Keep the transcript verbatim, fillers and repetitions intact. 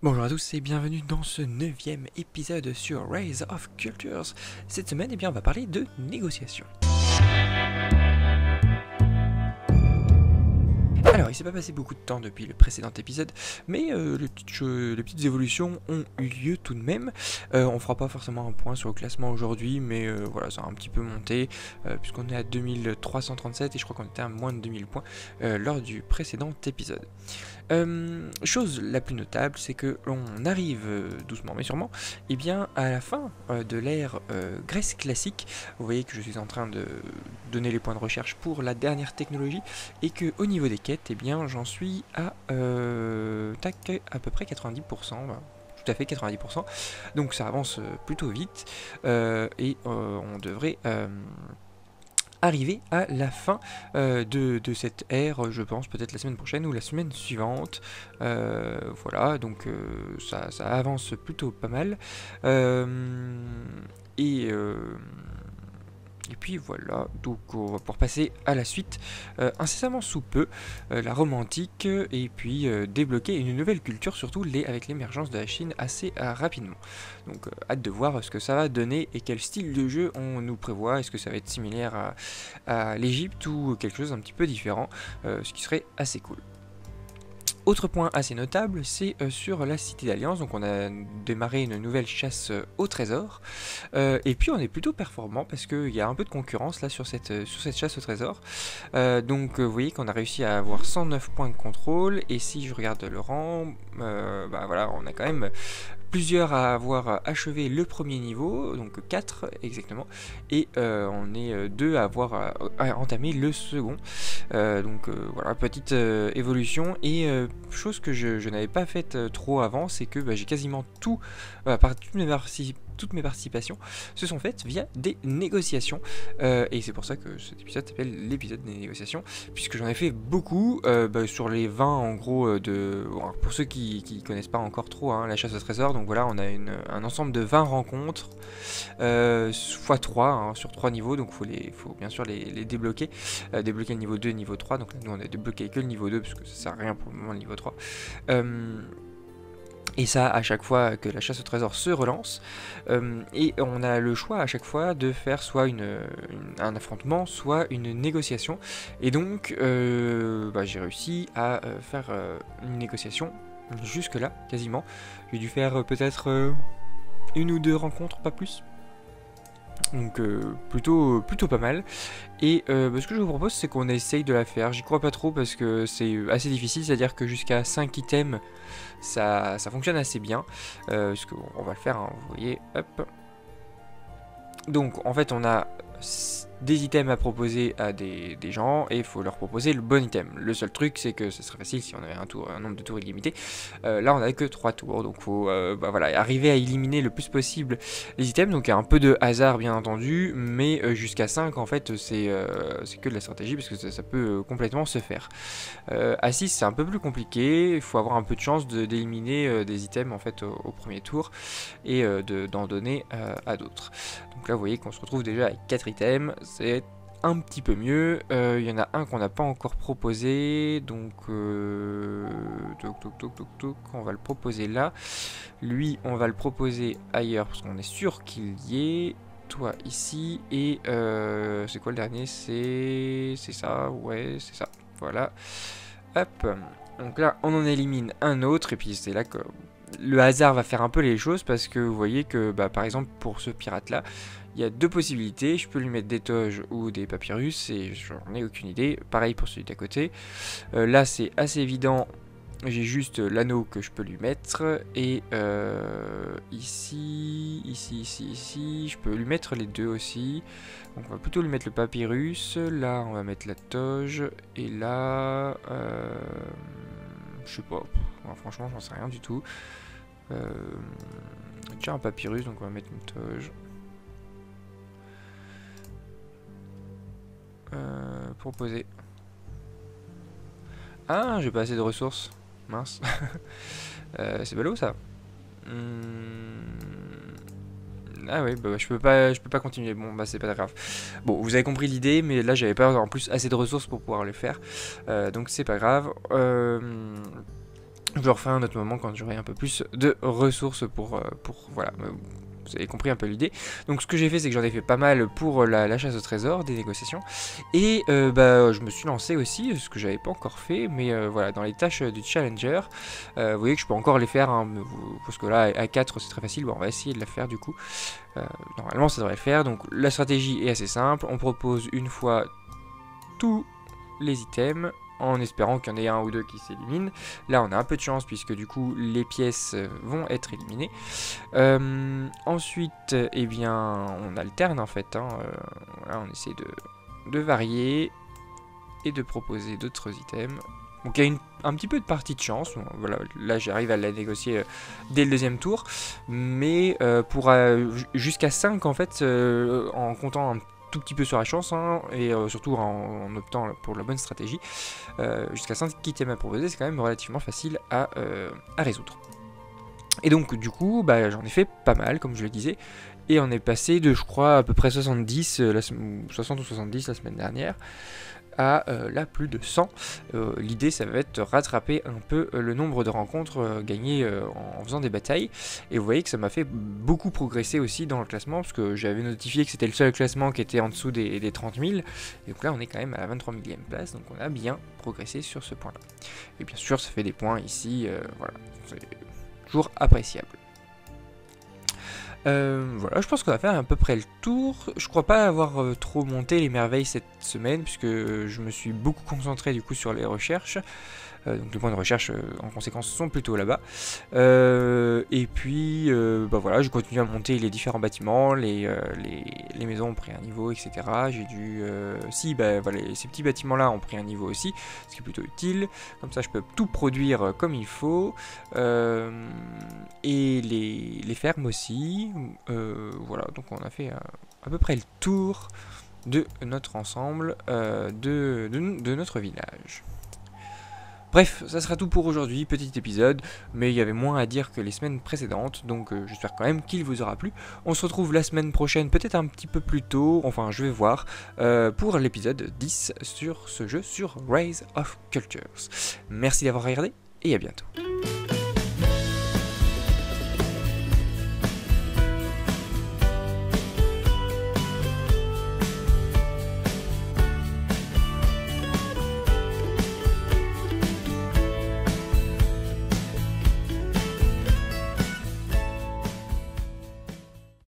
Bonjour à tous et bienvenue dans ce neuvième épisode sur Rise of Cultures. Cette semaine, eh bien, on va parler de négociation. Alors, il s'est pas passé beaucoup de temps depuis le précédent épisode, mais euh, les, petites les petites évolutions ont eu lieu tout de même. Euh, on fera pas forcément un point sur le classement aujourd'hui, mais euh, voilà, ça a un petit peu monté, euh, puisqu'on est à deux mille trois cent trente-sept et je crois qu'on était à moins de deux mille points euh, lors du précédent épisode. Euh, chose la plus notable, c'est que l'on arrive euh, doucement mais sûrement eh bien, à la fin euh, de l'ère euh, Grèce classique. Vous voyez que je suis en train de donner les points de recherche pour la dernière technologie et que au niveau des quêtes, eh bien, j'en suis à, euh, tac, à peu près quatre-vingt-dix pour cent. Bah, tout à fait quatre-vingt-dix pour cent. Donc ça avance plutôt vite euh, et euh, on devrait... Euh, arriver à la fin euh, de, de cette ère, je pense peut-être la semaine prochaine ou la semaine suivante. Euh, voilà, donc euh, ça, ça avance plutôt pas mal. Euh, et... Euh, Et puis voilà, donc on va pouvoir passer à la suite euh, incessamment sous peu, euh, la Rome antique, et puis euh, débloquer une nouvelle culture, surtout les, avec l'émergence de la Chine assez euh, rapidement. Donc euh, hâte de voir ce que ça va donner et quel style de jeu on nous prévoit. Est-ce que ça va être similaire à, à l'Égypte ou quelque chose un petit peu différent, euh, ce qui serait assez cool. Autre point assez notable, c'est euh, sur la Cité d'Alliance. Donc on a démarré une nouvelle chasse euh, au trésor. Euh, et puis on est plutôt performant parce qu'il y a un peu de concurrence là sur cette, euh, sur cette chasse au trésor. Euh, donc euh, vous voyez qu'on a réussi à avoir cent neuf points de contrôle. Et si je regarde le rang, euh, bah voilà, on a quand même plusieurs à avoir achevé le premier niveau, donc quatre exactement, et euh, on est deux à avoir à, à entamer le second. Euh, donc euh, voilà, petite euh, évolution, et euh, chose que je, je n'avais pas faite euh, trop avant, c'est que bah, j'ai quasiment tout, euh, par toutes mes participations, toutes mes participations se sont faites via des négociations, euh, et c'est pour ça que cet épisode s'appelle l'épisode des négociations, puisque j'en ai fait beaucoup, euh, bah, sur les vingt en gros, euh, de... Bon, pour ceux qui ne connaissent pas encore trop hein, la chasse au trésor, donc voilà, on a une, un ensemble de vingt rencontres, euh, fois trois, hein, sur trois niveaux, donc il faut, faut bien sûr les, les débloquer, euh, débloquer le niveau deux, niveau trois, donc là nous on a débloqué que le niveau deux, parce que ça sert à rien pour le moment le niveau trois. Euh, Et ça à chaque fois que la chasse au trésor se relance. Euh, et on a le choix à chaque fois de faire soit une, une, un affrontement, soit une négociation. Et donc euh, bah, j'ai réussi à euh, faire euh, une négociation jusque là quasiment. J'ai dû faire euh, peut-être euh, une ou deux rencontres, pas plus. Donc euh, plutôt, plutôt pas mal. Et euh, bah, ce que je vous propose, c'est qu'on essaye de la faire. J'y crois pas trop parce que c'est assez difficile, c'est-à-dire que jusqu'à cinq items, ça, ça fonctionne assez bien. Euh, parce qu'on on va le faire, hein, vous voyez, hop. Donc en fait, on a des items à proposer à des, des gens et il faut leur proposer le bon item. Le seul truc, c'est que ce serait facile si on avait un, tour, un nombre de tours illimité. Euh, là, on n'a que trois tours, donc il faut euh, bah, voilà, arriver à éliminer le plus possible les items. Donc il y a un peu de hasard, bien entendu, mais euh, jusqu'à cinq, en fait, c'est euh, que de la stratégie parce que ça, ça peut euh, complètement se faire. Euh, à six, c'est un peu plus compliqué. Il faut avoir un peu de chance d'éliminer euh, des items en fait au, au premier tour et euh, d'en donner euh, à d'autres. Donc là, vous voyez qu'on se retrouve déjà avec quatre items. C'est un petit peu mieux. Il euh, y en a un qu'on n'a pas encore proposé. Donc, euh, toc, toc, toc, toc, toc, on va le proposer là. Lui, on va le proposer ailleurs parce qu'on est sûr qu'il y est. Toi ici. Et euh, c'est quoi le dernier? C'est c'est ça. Ouais, c'est ça. Voilà. Hop. Donc là, on en élimine un autre. Et puis c'est là que le hasard va faire un peu les choses parce que vous voyez que, bah, par exemple, pour ce pirate-là, il y a deux possibilités. Je peux lui mettre des toges ou des papyrus et j'en ai aucune idée. Pareil pour celui d'à côté. Euh, là, c'est assez évident. J'ai juste l'anneau que je peux lui mettre. Et euh, ici, ici, ici, ici, je peux lui mettre les deux aussi. Donc on va plutôt lui mettre le papyrus. Là, on va mettre la toge. Et là, euh, je sais pas. Enfin, franchement, j'en sais rien du tout. Euh, déjà un papyrus, donc on va mettre une toge. Euh, proposer. Ah, j'ai pas assez de ressources. Mince. euh, c'est ballot ça. Hum... Ah oui, bah, je peux pas, je peux pas continuer. Bon, bah c'est pas grave. Bon, vous avez compris l'idée, mais là j'avais pas en plus assez de ressources pour pouvoir le faire. Euh, donc c'est pas grave. Euh... Je le referai à un autre moment quand j'aurai un peu plus de ressources pour, euh, pour voilà, euh, vous avez compris un peu l'idée. Donc ce que j'ai fait, c'est que j'en ai fait pas mal pour la, la chasse au trésor, des négociations. Et euh, bah, je me suis lancé aussi, ce que j'avais pas encore fait, mais euh, voilà, dans les tâches du challenger, euh, vous voyez que je peux encore les faire, hein, parce que là, à quatre, c'est très facile. Bon, on va essayer de la faire du coup. Euh, normalement, ça devrait le faire. Donc la stratégie est assez simple. On propose une fois tous les items, en espérant qu'il y en ait un ou deux qui s'éliminent. Là, on a un peu de chance, puisque du coup, les pièces vont être éliminées. Euh, ensuite, eh bien, on alterne, en fait. Hein, euh, voilà, on essaie de, de varier et de proposer d'autres items. Donc, il y a une, un petit peu de partie de chance. Bon, voilà, là, j'arrive à la négocier euh, dès le deuxième tour. Mais euh, pour euh, jusqu'à cinq, en fait, euh, en comptant un tout petit peu sur la chance, hein, et euh, surtout en, en optant pour la bonne stratégie, euh, jusqu'à cinq items à proposer, c'est quand même relativement facile à, euh, à résoudre. Et donc du coup, bah, j'en ai fait pas mal, comme je le disais, et on est passé de, je crois, à peu près soixante-dix, euh, la, soixante ou soixante-dix la semaine dernière, à euh, là plus de cent. Euh, L'idée, ça va être de rattraper un peu euh, le nombre de rencontres euh, gagnées euh, en faisant des batailles. Et vous voyez que ça m'a fait beaucoup progresser aussi dans le classement, parce que j'avais notifié que c'était le seul classement qui était en dessous des, des trente mille. Et donc là, on est quand même à la vingt-trois millième place, donc on a bien progressé sur ce point-là. Et bien sûr, ça fait des points ici, euh, voilà, c'est toujours appréciable. Euh, voilà, je pense qu'on va faire à peu près le tour. Je crois pas avoir euh, trop monté les merveilles cette semaine, puisque euh, je me suis beaucoup concentré du coup sur les recherches. Euh, donc les points de recherche euh, en conséquence sont plutôt là-bas. Euh, et puis euh, bah voilà, je continue à monter les différents bâtiments, les, euh, les, les maisons ont pris un niveau, et cetera. J'ai dû... Euh, si, bah voilà, ces petits bâtiments-là ont pris un niveau aussi, ce qui est plutôt utile. Comme ça, je peux tout produire comme il faut. Euh, et les, les fermes aussi. Euh, voilà, donc on a fait à, à peu près le tour de notre ensemble, euh, de, de, de notre village. Bref, ça sera tout pour aujourd'hui, petit épisode, mais il y avait moins à dire que les semaines précédentes, donc euh, j'espère quand même qu'il vous aura plu. On se retrouve la semaine prochaine, peut-être un petit peu plus tôt, enfin je vais voir, euh, pour l'épisode dix sur ce jeu sur Rise of Cultures. Merci d'avoir regardé, et à bientôt.